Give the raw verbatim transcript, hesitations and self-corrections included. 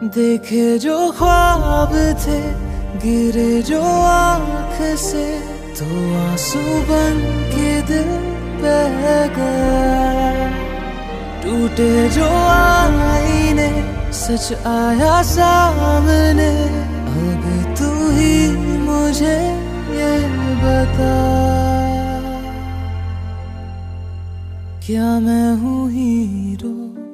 देखे जो ख्वाब थे गिरे जो आँख से, तो आंसू बन के दिल बह गया। टूटे जो आईने सच आया सामने, अब तू ही मुझे ये बता, क्या मैं हूँ हीरो